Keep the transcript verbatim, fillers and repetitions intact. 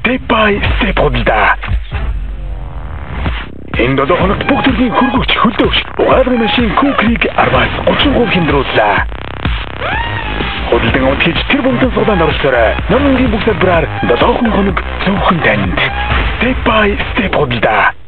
Step by Step худалдаа. Энэ долоо хоногт бүх төрлийн хөргөгч хөлдөөгч угаалгын машин Кукриг араас тридцать процент хэмдрүүллээ. Худалдан авалт хийж тэр бүмтэн судаанд оролцоорой. Номонгийн бүх салбараар долоо хоног зөвхөн танд. Step by Step худалдаа.